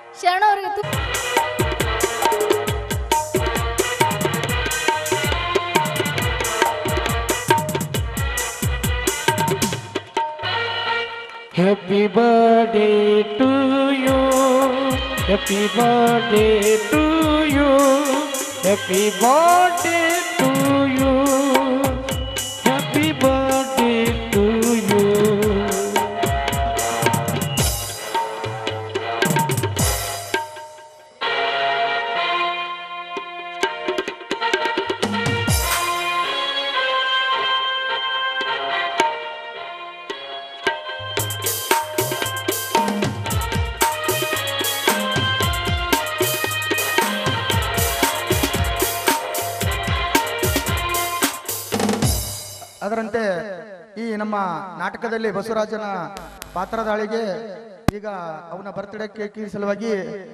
ಶರಣ ಅವ್ರಿಗೆ Happy birthday to you. Happy birthday to you. Happy birthday to you. Happy birthday to you. ಅದರಂತೆ ಈ ನಮ್ಮ ನಾಟಕದಲ್ಲಿ ಬಸವರಾಜನ ಪಾತ್ರಧಾಳಿಗೆ ಈಗ ಅವನ ಬರ್ತ್ಡೇ ಕೇಕ್ ಸಲುವಾಗಿ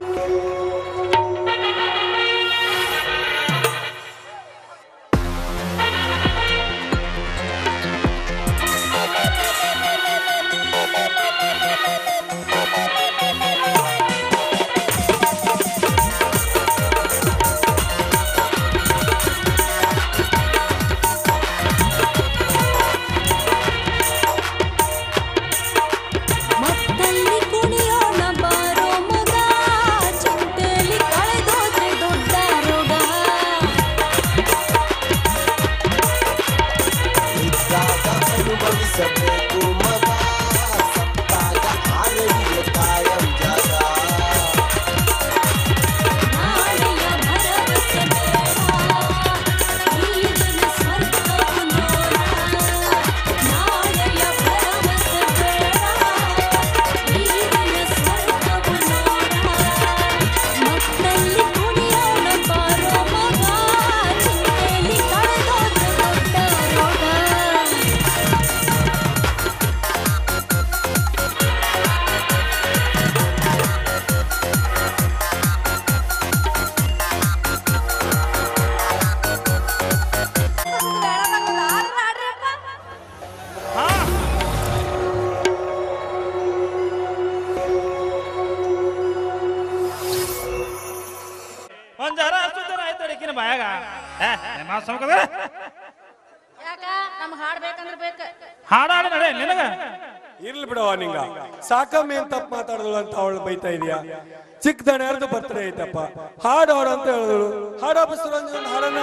ಹಾಡಾಡ ನಡೆ ನಿನಗ ಇರ್ಲಿ ಬಿಡವ ನಿಂಗ ಸಾಕಮ್ಮಿ ಏನ್ ತಪ್ಪು ಮಾತಾಡಿದಳು ಅಂತ ಅವಳು ಬೈತಾ ಇದೀಯಾ. ಚಿಕ್ಕದಣ ಯಾರ್ದು ಬರ್ತಡೇ ಐತಪ್ಪ, ಹಾಡು ಹಾಡು ಅಂತ ಹೇಳಿದಳು. ಹಾಡ ಬಸವರಂಜನ್ ಹಾಡನ್ನ.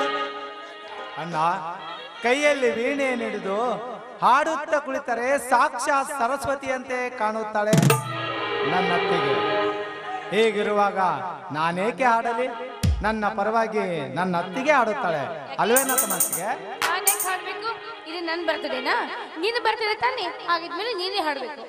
ಅಣ್ಣ ಕೈಯಲ್ಲಿ ವೀಣೆಯನ್ನು ಹಿಡಿದು ಹಾಡುತ್ತಾ ಕುಳಿತರೆ ಸಾಕ್ಷಾತ್ ಸರಸ್ವತಿಯಂತೆ ಕಾಣುತ್ತಾಳೆ ನನ್ನ ಅತ್ತಿಗೆ. ಹೀಗಿರುವಾಗ ನಾನೇಕೆ ಹಾಡಲಿ? ನನ್ನ ಪರವಾಗಿ ನನ್ನ ಅತ್ತಿಗೆ ಹಾಡುತ್ತಾಳೆ ಅಲ್ವೇನ ತಮ್ಮತ್ತಿಗೆ? ಹಾಡ್ಬೇಕು. ಇದು ನನ್ನ ಬರ್ತಡೇನಾ? ನೀನು ಬರ್ತಡೇ ತಾನೆ, ಹಾಗಿದ್ಮೇಲೆ ನೀನೇ ಹಾಡ್ಬೇಕು.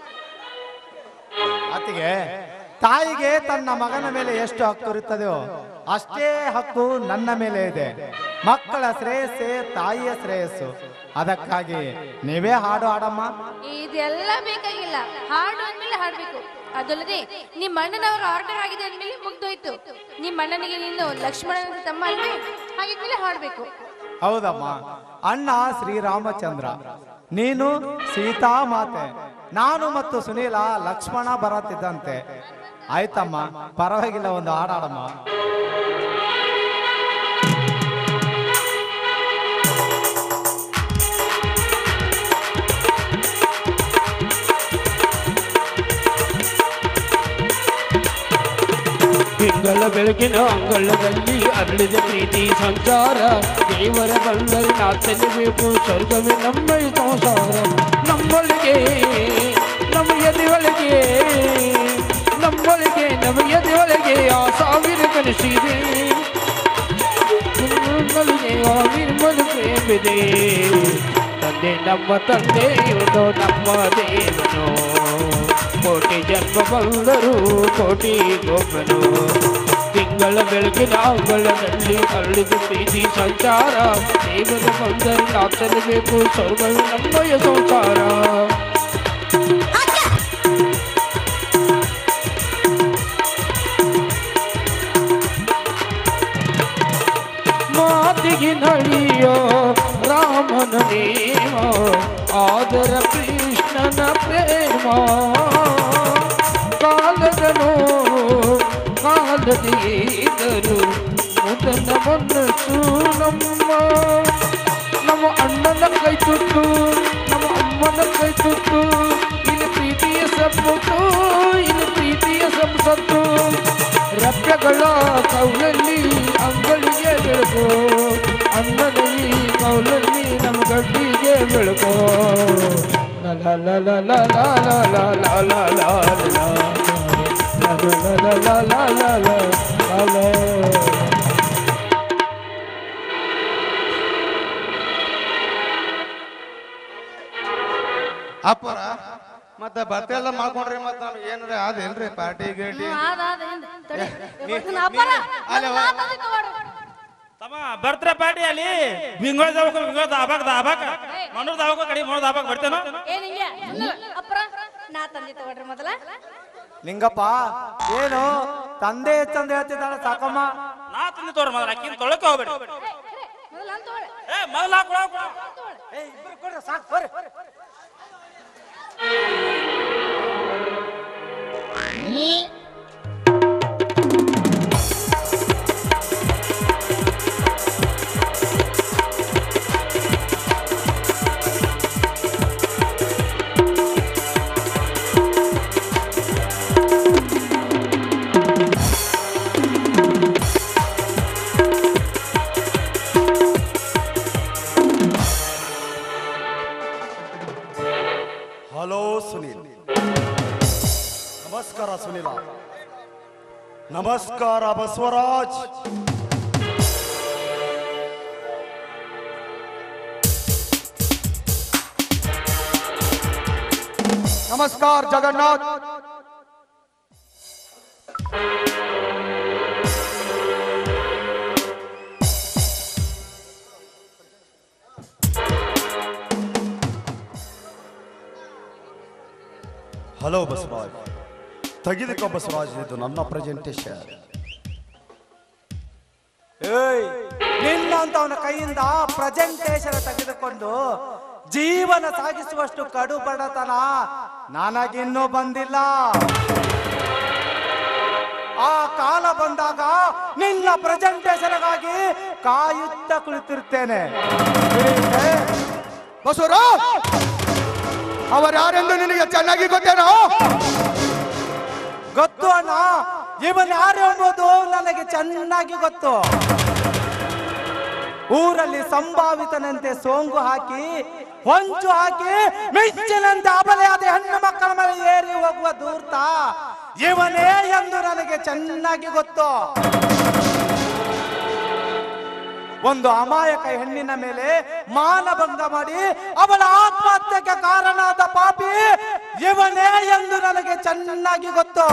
ಅತ್ತಿಗೆ, ತಾಯಿಗೆ ತನ್ನ ಮಗನ ಮೇಲೆ ಎಷ್ಟು ಹಕ್ಕು ಇರುತ್ತದೆಯೋ ಅಷ್ಟೇ ಹಕ್ಕು ನನ್ನ ಮೇಲೆ ಇದೆ. ಮಕ್ಕಳ ಶ್ರೇಯಸ್ಸೇ ತಾಯಿಯ ಶ್ರೇಯಸ್ಸು. ಅದಕ್ಕಾಗಿ ನೀವೇ ಹಾಡು ಹಾಡಮ್ಮ. ಇದೆಲ್ಲ ಬೇಕಾಗಿಲ್ಲ, ಹಾಡು ಅಂದ್ಮೇಲೆ ಹಾಡ್ಬೇಕು. ಅದಲ್ಲದೆ ನಿಮ್ಮ ಅಣ್ಣನವರು ಆರ್ಡರ್ ಆಗಿದೆ ಅಂದ್ಮೇಲೆ ಮುಗ್ದೋಯ್ತು. ನಿಮ್ಮ ಅಣ್ಣನಿಗೆ ನೀನು ಲಕ್ಷ್ಮಣನ ತಮ್ಮ ಅಲ್ವೇ? ಹಾಗಿದ್ಮೇಲೆ ಹಾಡ್ಬೇಕು. ಹೌದಮ್ಮ, ಅಣ್ಣ ಶ್ರೀರಾಮಚಂದ್ರ, ನೀನು ಸೀತಾ ಮಾತೆ, ನಾನು ಮತ್ತು ಸುನೀಲ ಲಕ್ಷ್ಮಣ ಬರತ್ತಿದ್ದಂತೆ. ಆಯ್ತಮ್ಮ, ಪರವಾಗಿಲ್ಲ, ಒಂದು ಹಾಡಾಡಮ್ಮ. ತಿಂಗಳ ಬೆಳಗಿನ ಅಂಗಳದಲ್ಲಿ ಅರಳಿದ ಪ್ರೀತಿ ಸಂಚಾರ. ದೇವರ ಬಂದರೆ ನಾಚಲೇಬೇಕು, ಸ್ವರ್ಗವೇ ನಮ್ಮ ಸಂಸಾರ. ನಮ್ಮೊಳಗೆ ನಮ್ಮ ಎದೆಯೊಳಗೆ, ನಮ್ಮೊಳಗೆ ನಮ್ಮ ಎದೆಯೊಳಗೆ ಆ ಸಾವಿರ ಕನಸಿದೆ. ನಿಮ್ಮೊಳಗೆ ಆ ನಿರ್ಮಲ ಪ್ರೇಮಿದೆ. ತಂದೆ ನಮ್ಮ ತಂದೆ, ಇವನು ನಮ್ಮ ದೇವನು. ಕೋಟಿ ಜನ್ಮ ಬಂದರು ಕೋಟಿ ಗೊಬ್ಬನು. ತಿಂಗಳ ಬೆಳಗಿನ ಅಂಗಳದಲ್ಲಿ ಅರಳಿದ ಪ್ರೀತಿ ಸಂಚಾರ. ದೇವರ ಬಂದರೆ ನಾಚಲೇಬೇಕು, ಸ್ವರ್ಗವೇ ನಮ್ಮಯ ಸಂಸಾರ. ಮಾತಿಗೆ ನಳಿಯೋ ರಾಮನ ನೇಮ, ಆದರ ಕೃಷ್ಣನ ಪ್ರೇಮ. ಕಾಲದನು ಮಾಡದಿದ್ದರು ಮೊದಲ ಮನಸ್ಸು ನಮ್ಮ ಅಣ್ಣನ ಕೈ ತುತ್ತು ನಮ್ಮ ಅಮ್ಮನ ಕೈ ತುತ್ತು ಇಲ್ಲಿ ಪ್ರೀತಿಯ ಸಪ್ಪು ಇಲ್ಲಿ ಪ್ರೀತಿಯ ಸಂಸತ್ತು ರಪ್ಯಗಳ ಕೌಲಲ್ಲಿ ಅಂಗಳಿಗೆ ಬೆಳಕು ಅಣ್ಣನ ಈ ಕೌಲಲ್ಲಿ ನಮ್ಮ ಗಡ್ಡಿಗೆ ಬೆಳಕು ಲ ಲ ಲ ಲ ಲ ಲ ಲ ಲ ಲ ಲ ಅಪ್ಪರ ಮತ್ತೆ ಭತ್ತ ಎಲ್ಲ ಮಾಡ್ಕೊಂಡ್ರಿ ಮತ್ತ ನಾನು ಏನಾರ ಅದೇನ್ರಿ ಪಾರ್ಟಿ ಗೇಟಿ ತಮ್ಮ ಬರ್ತ್ರೆ ಪಾರ್ಟಿ ಅಲ್ಲಿ ಬಿಂಗೋಳ ದಾಬಾಕ್ ಮನೂರ್ ದಾಬಾಕ ಕಡಿ ಮನೂರ್ ದಾಬಾಕ್ ಬರ್ತೇನೋ ನಾ ತಂದೆ ತಗೊಳ್ರಿ ಮೊದಲ ಲಿಂಗಪ್ಪ ಏನು ತಂದೆ ತಂದೆ ಹೇಳ್ತಿದ್ದಾಳೆ ಸಾಕಮ್ಮ. ನಾ ತಂದೆ ತೋರ ಮೊದಲ ಅಕ್ಕಿನ ತೊಳಕ್ಕೆ ಹೋಗ್ಬೇಡಿ ಮೊದಲ ಅಂತ ತಗೊಳ್ಳಿ. ಮೊದಲ ಸಾಕು ಬರ್ರಿ. ಹಲೋ ಸುನೀಲ್. ನಮಸ್ಕಾರ ಸುನೀಲ. ನಮಸ್ಕಾರ ಬಸವರಾಜ್. ನಮಸ್ಕಾರ ಜಗನ್ನಾಥ್. ಹಲೋ ಬಸವರಾಜ್. ತೆಗೆದುಕೋ ಬಸವರಾಜ್, ಇದು ನನ್ನ ಪ್ರೆಸೆಂಟೇಶನ್. ನಿನ್ನಂತವನ ಕೈಯಿಂದ ಪ್ರೆಸೆಂಟೇಶನ್ ತೆಗೆದುಕೊಂಡು ಜೀವನ ಸಾಗಿಸುವಷ್ಟು ಕಡು ಬಡತನ ನನಗಿನ್ನೂ ಬಂದಿಲ್ಲ. ಆ ಕಾಲ ಬಂದಾಗ ನಿನ್ನ ಪ್ರೆಸೆಂಟೇಶನ್ಗಾಗಿ ಕಾಯುತ್ತಾ ಕುಳಿತಿರ್ತೇನೆ. ಬಸವರಾಜ್, ಅವರ್ಯಾರೆಂದು ನಿನಗೆ ಚೆನ್ನಾಗಿ ಗೊತ್ತೇನೋ? ಗೊತ್ತು ಅಣ್ಣ, ಇವನ್ ಯಾರು ಎಂಬುದು ನನಗೆ ಚೆನ್ನಾಗಿ ಗೊತ್ತು. ಊರಲ್ಲಿ ಸಂಭಾವಿತನಂತೆ ಸೋಂಗು ಹಾಕಿ ಹೊಂಚು ಹಾಕಿ ಮಿಂಚಿನಂತೆ ಅಬಲೆಯಾದ ಹೆಣ್ಣು ಮಕ್ಕಳ ಮೇಲೆ ಏರಿ ಹೋಗುವ ಧೂರ್ತ ಇವನೇ ಎಂದು ನನಗೆ ಚೆನ್ನಾಗಿ ಗೊತ್ತು. ಒಂದು ಅಮಾಯಕ ಹೆಣ್ಣಿನ ಮೇಲೆ ಮಾನಭಂಗ ಮಾಡಿ ಅವಳ ಆತ್ಮಹತ್ಯೆಗೆ ಕಾರಣವಾದ ಪಾಪಿ ಇವನೇ ಎಂದು ನನಗೆ ಚೆನ್ನಾಗಿ ಗೊತ್ತು.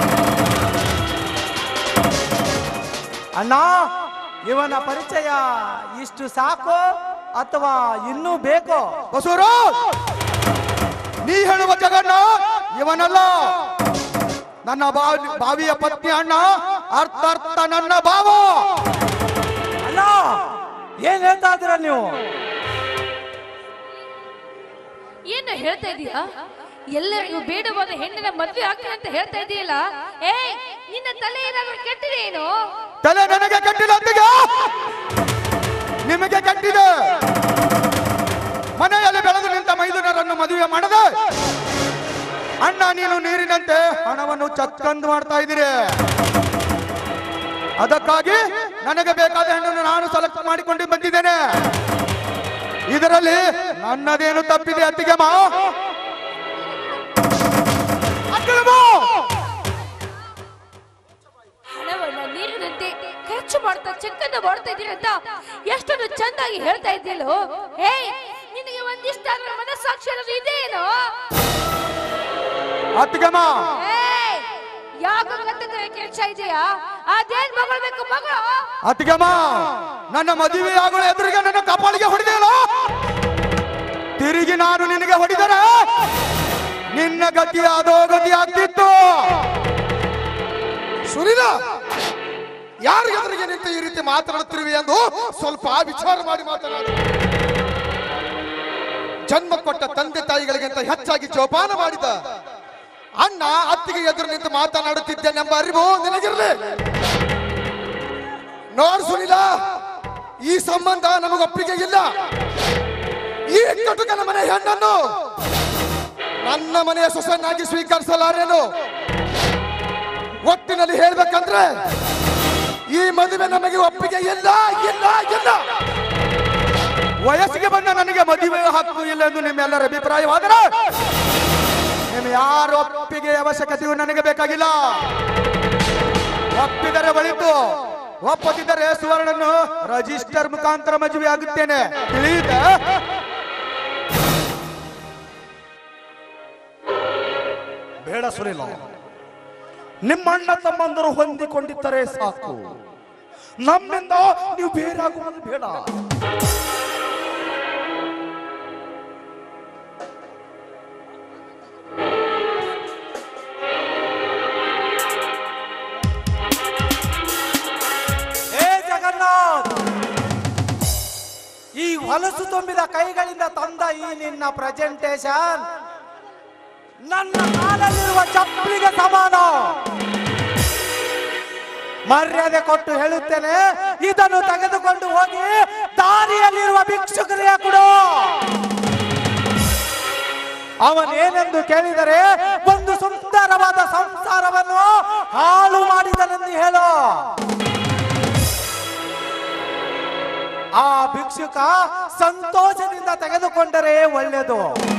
ಅಣ್ಣ, ಇವನ ಪರಿಚಯ ಇಷ್ಟು ಸಾಕು ಅಥವಾ ಇನ್ನೂ ಬೇಕೋ? ಬಸವರಾಜ್, ನೀ ಹೇಳುವ ಜಗನ್ನಾಥ್ ಇವನಲ್ಲ. ನನ್ನ ಬಾವಿಯ ಪತ್ನಿ ಅಣ್ಣ, ಅರ್ಥ ನನ್ನ ಭಾವ. ಅಣ್ಣ, ಏನ್ ಹೇಳ್ತಾ ಇದ್ದೀರ ನೀವು? ಏನು ಹೇಳ್ತಾ ಇದೀಯಾ? ಎಲ್ಲರಿಗೂ ಬೇಡವಾದ ಹೆಣ್ಣಿನ ಮದ್ವೆ ಆಗ್ತೀನಿ ಅಂತ ಹೇಳ್ತಾ ಇದೀಯಲ್ಲ. ನಿನ್ನ ತಲೆ ಏನಾದ್ರೂ ಕೆಟ್ಟಿದೆ ಏನು? ತಲೆ ನನಗೆ ಕೆಟ್ಟಿಲ್ಲ, ನಿಮಗೆ ಕೆಟ್ಟಿದೆ. ಮನೆಯಲ್ಲಿ ಬೆಳೆದು ನಿಂತ ಮೈದುನರನ್ನು ಮದುವೆ ಮಾಡದೆ ಅಣ್ಣ ನೀನು ನೀರಿನಂತೆ ಹಣವನ್ನು ಚಕ್ಕಂದು ಮಾಡ್ತಾ ಇದ್ದೀರಿ. ಅದಕ್ಕಾಗಿ ನನಗೆ ಬೇಕಾದ ಹೆಣ್ಣನ್ನು ನಾನು ಸೆಲೆಕ್ಟ್ ಮಾಡಿಕೊಂಡು ಬಂದಿದ್ದೇನೆ. ಇದರಲ್ಲಿ ನನ್ನದೇನು ತಪ್ಪಿದೆ ಅತ್ತಿಗೆಮ್ಮ? ಹಣವನ್ನ ನೀರಿನಂತೆ ಖರ್ಚು ಮಾಡ್ತಾ ಚೆಕ್ಕನ್ನು ಮಾಡ್ತಾ ಇದ್ದೀರಿ ಅಂತ ಎಷ್ಟೊಂದು ಚಂದಾಗಿ ಹೇಳ್ತಾ ಇದ್ದೀಯಲ್ಲೋ. ನಿನಗೆ ಒಂದಿಷ್ಟ ಮನಸ್ಸಾಕ್ಷಿ ಅನ್ನೋದು ಇದೇನೋ? ಅತ್ತಿಗೆಮ್ಮ, ಯಾಕೆ ಕತ್ತಿದ್ರೆ ಕೆಲಸ ಇದೆಯಾ? ಅದೇನ್ ಮಗಳು ಬೇಕು ಮಗಳು? ಅತ್ತಿಗೆಮ್ಮ, ನನ್ನ ಮದುವೆ ಆಗುವ ಎದುರಿಗೆ ನನ್ನ ಕಪಾಳಿಗೆ ಹೊಡೆದೇಳ. ತಿರುಗಿ ನಾನು ನಿನಗೆ ಹೊಡೆದರೆ ನಿನ್ನ ಗತಿ ಅದೋ ಗತಿ ಆಗ್ತಿತ್ತು. ಸುನಿಲ, ಯಾರ ಎದುರಿಗೆ ನಿಂತು ಈ ರೀತಿ ಮಾತನಾಡುತ್ತಿರುವೆ ಎಂದು ಸ್ವಲ್ಪ ವಿಚಾರ ಮಾಡಿ ಮಾತನಾಡು. ಜನ್ಮ ಕೊಟ್ಟ ತಂದೆ ತಾಯಿಗಳಿಗಿಂತ ಹೆಚ್ಚಾಗಿ ಜೋಪಾನ ಮಾಡಿದ ಅಣ್ಣ ಅತ್ತಿಗೆ ಎದುರು ನಿಂತು ಮಾತನಾಡುತ್ತಿದ್ದೇನೆಂಬ ಅರಿವು ನಿನಗಿರಲಿ. ನೋಡ್ ಸುನಿಲ, ಈ ಸಂಬಂಧ ನಮಗೊಪ್ಪಿಗೆ ಇಲ್ಲ. ಈ ಕಟುಕನ ಮನೆ ಹೆಣ್ಣನ್ನು ನನ್ನ ಮನೆಯ ಸೊಸೆಯನ್ನಾಗಿ ಸ್ವೀಕರಿಸಲಾರೇನು. ಒಟ್ಟಿನಲ್ಲಿ ಹೇಳ್ಬೇಕಂದ್ರೆ ಈ ಮದುವೆ ನಮಗೆ ಒಪ್ಪಿಗೆ ಇಲ್ಲ ಇಲ್ಲ ಇಲ್ಲ. ವಯಸ್ಸಿಗೆ ಬಂದ ನನಗೆ ಮದುವೆ ಹಕ್ಕು ಇಲ್ಲ ಎಂದು ನಿಮ್ಮೆಲ್ಲರ ಅಭಿಪ್ರಾಯವಾದರೆ ನಿಮ್ಮ ಯಾರ ಒಪ್ಪಿಗೆ ಅವಶ್ಯಕತೆಯು ನನಗೆ ಬೇಕಾಗಿಲ್ಲ. ಒಪ್ಪಿದರೆ ಒಳಿತು, ಒಪ್ಪದಿದ್ದರೆ ಸುವರ್ಣನ್ನು ರಿಜಿಸ್ಟರ್ ಮುಖಾಂತರ ಮದುವೆ ಆಗುತ್ತೇನೆ. ತಿಳಿಯುತ್ತ ಬೇಡ ಸುನಿಲ, ನಿಮ್ಮಣ್ಣ ತಮ್ಮಂದರು ಹೊಂದಿಕೊಂಡಿದ್ದರೆ ಸಾಕು. ನಮ್ಮಿಂದ ನೀವು ಬೇರಾಗುವುದು ಬೇಡ. ಈ ಹೊಲಸು ತುಂಬಿದ ಕೈಗಳಿಂದ ತಂದ ಈ ನಿನ್ನ ಪ್ರೆಸೆಂಟೇಶನ್ ನನ್ನ ಕಾಲಲ್ಲಿರುವ ಚಪ್ಪಲಿಗೆ ಸಮಾನ. ಮರ್ಯಾದೆ ಕೊಟ್ಟು ಹೇಳುತ್ತೇನೆ, ಇದನ್ನು ತೆಗೆದುಕೊಂಡು ಹೋಗಿ ದಾರಿಯಲ್ಲಿರುವ ಭಿಕ್ಷುಕರಿಗೆ ಕೊಡು. ಅವನೇನೆಂದು ಕೇಳಿದರೆ ಒಂದು ಸುಂದರವಾದ ಸಂಸಾರವನ್ನು ಹಾಳು ಮಾಡಿದನೆಂದು ಹೇಳು. ಆ ಭಿಕ್ಷುಕ ಸಂತೋಷದಿಂದ ತೆಗೆದುಕೊಂಡರೆ ಒಳ್ಳೆಯದು.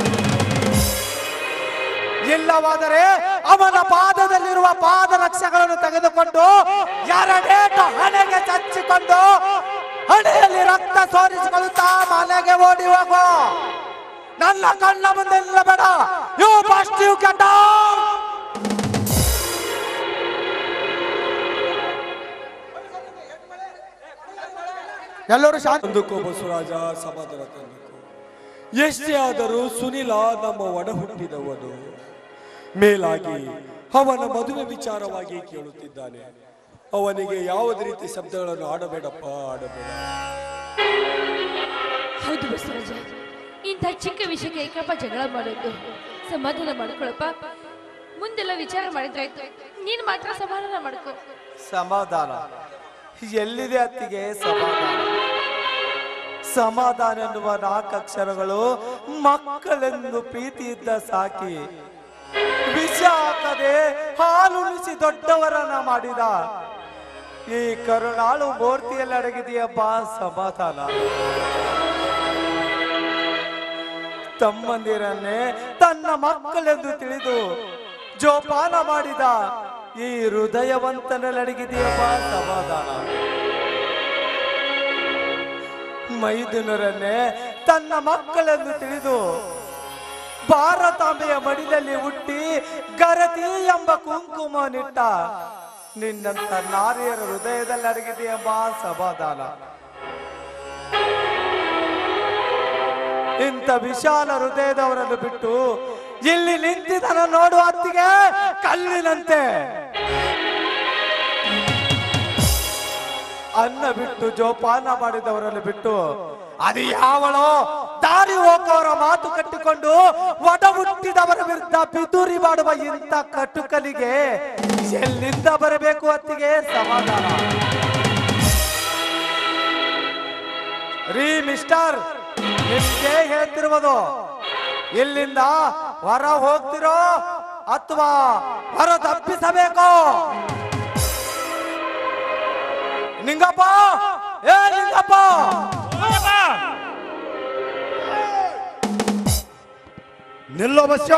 ಇಲ್ಲವಾದರೆ ಅವನ ಪಾದದಲ್ಲಿರುವ ಪಾದರಕ್ಷೆಗಳನ್ನು ತೆಗೆದುಕೊಂಡು ಎರಡೇಟ ಹಣೆಗೆ ಚಚ್ಚಿಕೊಂಡು ಹಣೆಯಲ್ಲಿ ರಕ್ತ ಸೋರಿಸಿಕೊಳ್ಳುತ್ತಾ ಮನೆಗೆ ಓಡಿ ಹೋಗು. ನನ್ನ ಕಣ್ಣ ಮುಂದೆ ನಿಲ್ಲಬೇಡ. You must you get out. ಎಲ್ಲರೂ ಶಾಂತಿ. ತಂದುಕೋ ಬಸವರಾಜ, ಸಮಾಧಾನ ತಂದುಕೋ. ಎಷ್ಟೇ ಆದರೂ ಸುನಿಲ ನಮ್ಮ ಒಡ ಹುಟ್ಟಿದವನು. ಮೇಲಾಗಿ ಅವನ ಮದುವೆ ವಿಚಾರವಾಗಿ ಕೇಳುತ್ತಿದ್ದಾನೆ. ಅವನಿಗೆ ಯಾವುದೇ ರೀತಿ ಶಬ್ದಗಳನ್ನು ಆಡಬೇಡಪ್ಪ, ಆಡಬೇಡ. ಹೌದು ಬಸವರಾಜ, ಇಂಥ ಚಿಕ್ಕ ವಿಷಯಕ್ಕೆ ಏಕಪ್ಪ ಜಗಳ ಮಾಡೋದು. ಸಮಾಧಾನ ಮಾಡ್ಕೊಳಪ್ಪ. ಮುಂದೆಲ್ಲ ವಿಚಾರ ಮಾಡಿದ್ರಾಯ್ತು. ನೀನ್ ಮಾತ್ರ ಸಮಾಧಾನ ಮಾಡ್ಕೊ. ಸಮಾಧಾನ ಎಲ್ಲಿದೆ ಅತ್ತಿಗೆ? ಸಮಾಧಾನ ಸಮಾಧಾನ ಎನ್ನುವ 4 ಅಕ್ಷರಗಳು ಮಕ್ಕಳೆಂದು ಪ್ರೀತಿಯಿದ್ದ ಸಾಕಿ ವಿಷ ಹಾಕದೆ ಹಾಲುಣಿಸಿ ದೊಡ್ಡವರನ್ನ ಮಾಡಿದ ಈ ಕರುಣಾಳು ಮೂರ್ತಿಯಲ್ಲಿ ಅಡಗಿದೆಯಪ್ಪ ಸಮಾಧಾನ. ತಮ್ಮಂದಿರನ್ನೇ ತನ್ನ ಮಕ್ಕಳೆಂದು ತಿಳಿದು ಜೋಪಾನ ಮಾಡಿದ ಈ ಹೃದಯವಂತನಲ್ಲಡಗಿದೆಯಪ್ಪ ಸಮಾಧಾನ. ಮೈದುನರನ್ನೇ ತನ್ನ ಮಕ್ಕಳೆಂದು ತಿಳಿದು ಭಾರತಾಂಬೆಯ ಮಡಿಲಲ್ಲಿ ಹುಟ್ಟಿ ಗರತಿ ಎಂಬ ಕುಂಕುಮ ನಿಟ್ಟ ನಿನ್ನಂತ ನಾರಿಯರ ಹೃದಯದಲ್ಲಿ ಅಡಗಿದೆಯೆಂಬ ಸಮಾಧಾನ. ಇಂಥ ವಿಶಾಲ ಹೃದಯದವರನ್ನು ಬಿಟ್ಟು ಇಲ್ಲಿ ನಿಂತಿದನ ನೋಡುವ ಅತ್ತಿಗೆ ಕಲ್ಲಿನಂತೆ. ಅನ್ನ ಬಿಟ್ಟು ಜೋಪಾನ ಮಾಡಿದವರನ್ನು ಬಿಟ್ಟು ಅದು ಯಾವಳೋ ದಾರಿ ಹೋಗುವವರ ಮಾತು ಕಟ್ಟಿಕೊಂಡು ಒಡ ಹುಟ್ಟಿದವರ ವಿರುದ್ಧ ಪಿತೂರಿ ಮಾಡುವ ಇಂಥ ಕಟುಕಲಿಗೆ ಎಲ್ಲಿಂದ ಬರಬೇಕು ಅತ್ತಿಗೆ ಸಮಾಧಾನ? ರೀ ಮಿಸ್ಟರ್, ನಿಮ್ಗೆ ಹೇಳ್ತಿರುವುದು, ಇಲ್ಲಿಂದ ಹೊರ ಹೋಗ್ತಿರೋ ಅಥವಾ ಹೊರ ತಪ್ಪಿಸಬೇಕು? ನಿಂಗಪ್ಪ, ಏ ನಿಂಗಪ್ಪ, ನಿಲ್ಲೋ ಬಸ್ಯ.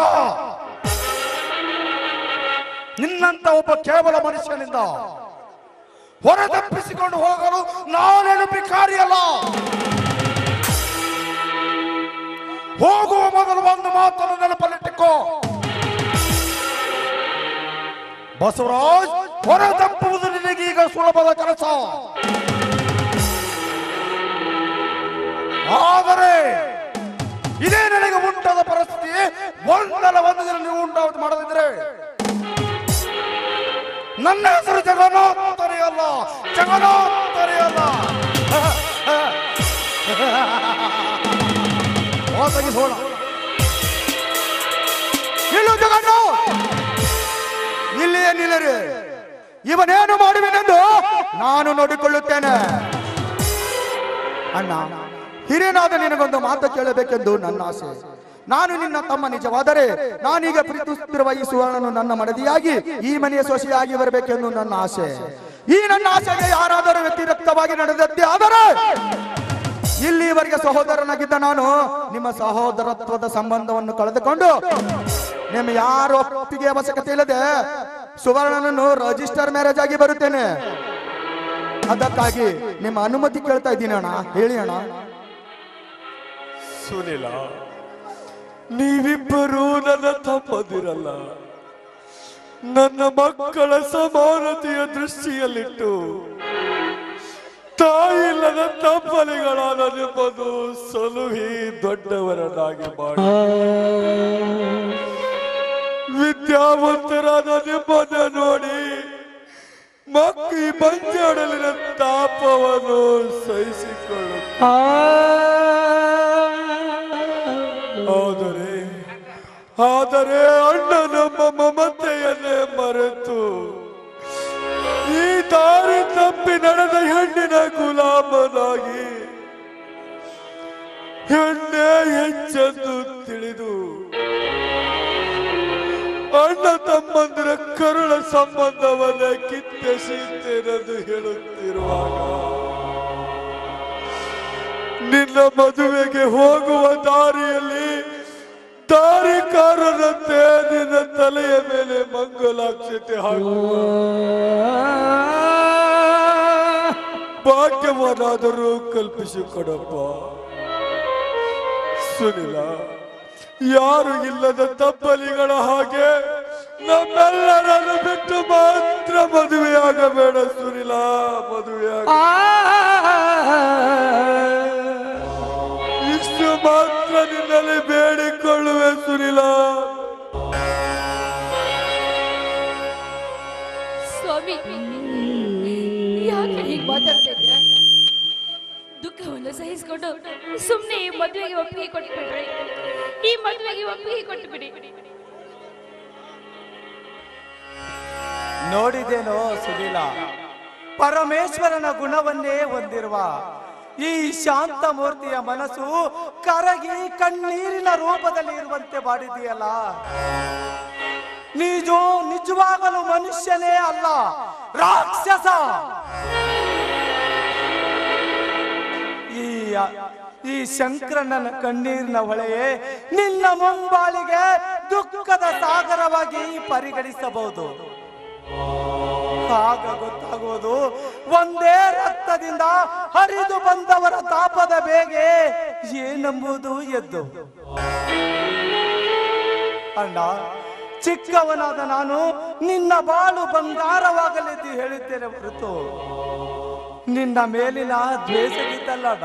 ನಿನ್ನಂತ ಒಬ್ಬ ಕೇವಲ ಮನುಷ್ಯನಿಂದ ಹೊರ ತಪ್ಪಿಸಿಕೊಂಡು ಹೋಗಲು ನಾನೇನು ಭಿಕಾರಿಯಲ್ಲ. ಹೋಗುವ ಮೊದಲು ಒಂದು ಮಾತನ್ನು ನೆನಪಲ್ಲಿಟ್ಟುಕೋ. ಬಸವರಾಜ್, ಹೊರ ತಪ್ಪುವುದು ನಿನಗೀಗ ಸುಲಭದ ಕೆಲಸ. ಆದರೆ ಇದೇ ನನಗೆ ಉಂಟಾದ ಪರಿಸ್ಥಿತಿ ಒಂದಲ್ಲ ಒಂದು ದಿನ ನೀವು ಉಂಟಾವತ್ತು ಮಾಡದಿದ್ರೆ ನನ್ನ ಹೆಸರು ಜಗನ್ನಾಥರೆಯಲ್ಲ, ಜಗನ್ನಾಥರೆಯಲ್ಲ. ಇಳು ಜಗನ್ನು ಇಲ್ಲಿಯೇ ನಿಲ್ಲರಿ. ಇವನೇನು ಮಾಡುವೆನೆಂದು ನಾನು ನೋಡಿಕೊಳ್ಳುತ್ತೇನೆ. ಅಣ್ಣ, ಹಿರಿಯನಾದ ನಿನಗೊಂದು ಮಾತು ಕೇಳಬೇಕೆಂದು ನನ್ನ ಆಸೆ. ನಾನು ನಿನ್ನ ತಮ್ಮ ನಿಜವಾದರೆ ನಾನೀಗ ಪ್ರೀತಿಸುತ್ತಿರುವ ಈ ಸುವರ್ಣನು ನನ್ನ ಮಡದಿಯಾಗಿ ಈ ಮನೆಯ ಸೊಸೆಯಾಗಿ ಬರಬೇಕೆಂದು ನನ್ನ ಆಸೆ. ಈ ನನ್ನ ಆಸೆಗೆ ಯಾರಾದರೂ ವ್ಯತಿರಿಕ್ತವಾಗಿ ನಡೆದದ್ದೇ ಆದರೆ ಇಲ್ಲಿವರೆಗೆ ಸಹೋದರನಾಗಿದ್ದ ನಾನು ನಿಮ್ಮ ಸಹೋದರತ್ವದ ಸಂಬಂಧವನ್ನು ಕಳೆದುಕೊಂಡು ನಿಮ್ಮ ಯಾರ ಒಪ್ಪಿಗೆ ಅವಶ್ಯಕತೆ ಇಲ್ಲದೆ ಸುವರ್ಣನನ್ನು ರಿಜಿಸ್ಟರ್ ಮ್ಯಾರೇಜ್ ಆಗಿ ಬರುತ್ತೇನೆ. ಅದಕ್ಕಾಗಿ ನಿಮ್ಮ ಅನುಮತಿ ಕೇಳ್ತಾ ಇದ್ದೀನಿ ಅಣ್ಣ, ಹೇಳಿ ಅಣ್ಣ. ಸುನಿಲ, ನೀವಿಬ್ಬರು ನನ್ನ ತಮ್ಮದಿರಲ್ಲ. ನನ್ನ ಮಕ್ಕಳ ಸಮಾನತೆಯ ದೃಷ್ಟಿಯಲ್ಲಿಟ್ಟು ತಾಯಿಲ್ಲದ ತಪ್ಪಲಿಗಳಾದ ನಿಮ್ಮದು ಸಲುಹಿ ದೊಡ್ಡವರನ್ನಾಗಿ ಮಾಡಿ ವಿದ್ಯಾವಂತರಾದ ನಿಮ್ಮನ್ನ ನೋಡಿ ಈ ಬಂಜಾಡಲಿನ ತಾಪವನ್ನು ಆದರೆ ಅಣ್ಣ ನಮ್ಮ ಮಮತೆಯನ್ನೇ ಮರೆತು ಈ ದಾರಿ ತಪ್ಪಿ ನಡೆದ ಹೆಣ್ಣಿನ ಗುಲಾಮನಾಗಿ ಹೆಣ್ಣೆ ಹೆಚ್ಚೆಂದು ತಿಳಿದು ಅಣ್ಣ ತಮ್ಮಂದಿರ ಕರುಳ ಸಂಬಂಧವನ್ನೇ ಕಿತ್ತೆಸೀತೇನೆಂದು ಹೇಳುತ್ತಿರುವಾಗ ನಿನ್ನ ಮದುವೆಗೆ ಹೋಗುವ ದಾರಿಯಲ್ಲಿ ದಾರಿಕಾರರಂತೆ ನಿನ್ನ ತಲೆಯ ಮೇಲೆ ಮಂಗಲಾಕ್ಷತೆ ಹಾಕುವ ಭಾಗ್ಯವನ್ನಾದರೂ ಕಲ್ಪಿಸಿಕೊಡಪ್ಪ. ಸುನಿಲ, ಯಾರು ಇಲ್ಲದ ತಪ್ಪಲಿಗಳ ಹಾಗೆ ನಮ್ಮೆಲ್ಲರನ್ನು ಬಿಟ್ಟು ಮಾತ್ರ ಮದುವೆಯಾಗಬೇಡ ಸುನಿಲ, ಮದುವೆಯಾಗ. ಇಷ್ಟು ಮಾತ್ರ ನಿನ್ನಲ್ಲಿ ಬೇಡಿಕೊಳ್ಳುವೆ ಸುನಿಲ. ಸ್ವಾಮಿ, ಯಾಕೆ ಹೀಗೆ ಮಾತಾಡ್ತಾ ಇದ್ದೀರಾ? ದುಃಖವನ್ನು ಸಹಿಸಿಕೊಂಡು ಸುಮ್ಮನೆ ಈ ಮದುವೆಗೆ ಒಪ್ಪಿಗೆ ಕೊಟ್ಟುಬಿಡ್ರಿ. ಈ ಮದುವೆಗೆ ಒಪ್ಪಿಗೆ ಕೊಟ್ಟು ಬಿಡಿ. ನೋಡಿದೇನೋ ಸುನಿಲ, ಪರಮೇಶ್ವರನ ಗುಣವನ್ನೇ ಹೊಂದಿರುವ ಈ ಶಾಂತ ಮೂರ್ತಿಯ ಮನಸ್ಸು ಕರಗಿ ಕಣ್ಣೀರಿನ ರೂಪದಲ್ಲಿ ಇರುವಂತೆ ಮಾಡಿದೆಯಲ್ಲ. ನಿಜವಾಗಲು ಮನುಷ್ಯನೇ ಅಲ್ಲ, ರಾಕ್ಷಸ. ಈ ಶಂಕರಣ್ಣನ ಕಣ್ಣೀರಿನ ಹೊಳೆಯೇ ನಿನ್ನ ಮುಂಬಾಳಿಗೆ ದುಃಖದ ಸಾಗರವಾಗಿ ಪರಿಗಣಿಸಬಹುದು. ಆಗ ಗೊತ್ತಾಗುವುದು ಒಂದೇ ರಕ್ತದಿಂದ ಹರಿದು ಬಂದವರ ತಾಪದ ಬೇಗೆ ಏನೆಂಬುದು ಎದ್ದು. ಅಣ್ಣ, ಚಿಕ್ಕವನಾದ ನಾನು ನಿನ್ನ ಬಾಳು ಬಂಗಾರವಾಗಲೆಂದು ಹೇಳುತ್ತೇನೆ ಹೊರತು ನಿನ್ನ ಮೇಲಿನ ದ್ವೇಷವಿದ್ದಲ್ಲಡ.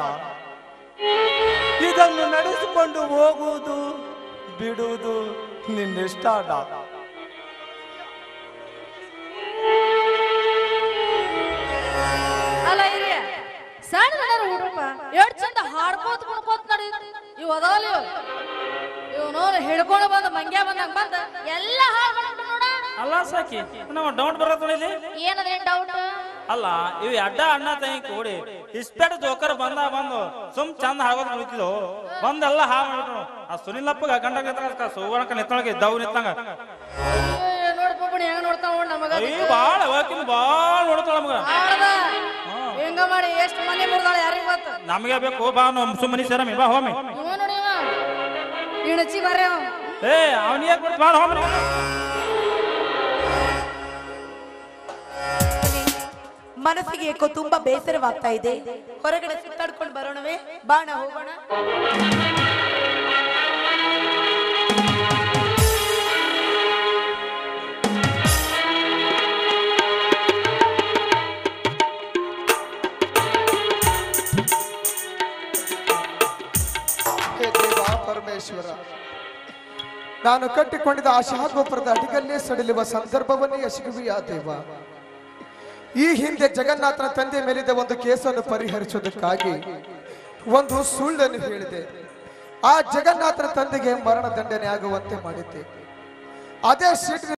ಇದನ್ನು ನಡೆಸಿಕೊಂಡು ಹೋಗುವುದು ಬಿಡುವುದು ನಿನ್ನಿಷ್ಟ ಅಡ. ಅಲ್ಲ ಹಿರಿಯ, ಸಣ್ಣ ಹುಡುಗ ಎಷ್ಟು ಚಂದ ಹಾಡ್ಕೋತ ಕುಣ್ಕೋತ ನಡಿ. ಇವ್ ಅದಾವಲ್ಲ ಇವ್ ನೋಡ ಹಿಡ್ಕೊಂಡು ಬಂದ ಮಂಗ್ಯ ಬಂದಂಗ ಬಂದ ಎಲ್ಲ ಹಾಡ್ಕೊಂಡು ನೋಡ. ಅಲ್ಲ ಸಾಕಿ, ನಾವು ಡೌಟ್ ಬರೋದು ಇಲ್ಲಿ. ಏನದೇನ್ ಡೌಟ್? ಅಲ್ಲ, ಇವ್ ಅಡ್ಡ ಅಣ್ಣ ತಂಗಿ ಕೂಡಿ ಇಸ್ಪೇಟ್ ಜೋಕರ್ ಬಂದು ಸುಮ್ ಚಂದ ಹಾಗೋದ್ ಮುಗಿತಿದ್ವು ಬಂದೆಲ್ಲ ಹಾ ಮಾಡಿದ್ರು. ಆ ಸುನಿಲಪ್ಪಗ ಗಂಡ ಸುವರ್ಣಕ ನಿತ್ತೊಳಗೆ ಇದ್ದವು ನಿತ್ತಂಗ ನೋಡ್ಕೊಂಡ್ ಹೆಂಗ ನೋಡ್ತಾವ ನಮಗ. ಬಾಳ ಅವಕಿನ ಬಾಳ ನೋಡ್ತಾಳ ನಮಗ. ಹೆಂಗ ಮಾಡಿ ಎಷ್ಟು ಮನೆ ಮುರ್ದಾಳ ಯಾರಿಗ ಗೊತ್ತ? ನಮಗೆ ಬೇಕು ಬಾ, ಸುಮ್ಮನಿ ಸೇರಮಿ ಬಾ ಹೋಮಿ. ನೋಡಿ ಇಣಚಿ ಬರ್ರಿ. ಏ ಅವನಿಗೆ ಬಾಳ ಹೋಮಿ. ಮನಸ್ಸಿಗೆ ಏಕೋ ತುಂಬಾ ಬೇಸರವಾಗ್ತಾ ಇದೆ. ಹೊರಗಡೆ ಸುತ್ತಾಡ್ಕೊಂಡು ಬರೋಣವೇ? ಬಾಣ ಹೋಗೋಣ. ಪರಮೇಶ್ವರ, ನಾನು ಕಟ್ಟಿಕೊಂಡಿದ್ದ ಆಶಾಗೋಪುರದ ಅಡಿಗಲ್ಲೇ ಸಡಿಲುವ ಸಂದರ್ಭವನ್ನೇ ಎಸಗುವಿಯಾ ದೇವ. ಈ ಹಿಂದೆ ಜಗನ್ನಾಥನ ತಂದೆ ಮೇಲಿದ್ದ ಒಂದು ಕೇಸನ್ನು ಪರಿಹರಿಸುವುದಕ್ಕಾಗಿ ಒಂದು ಸುಳ್ಳನ್ನು ಹೇಳಿದೆ. ಆ ಜಗನ್ನಾಥನ ತಂದೆಗೆ ಮರಣ ದಂಡನೆ ಆಗುವಂತೆ ಮಾಡಿದ್ದೆ. ಅದೇ ಸೀಟ್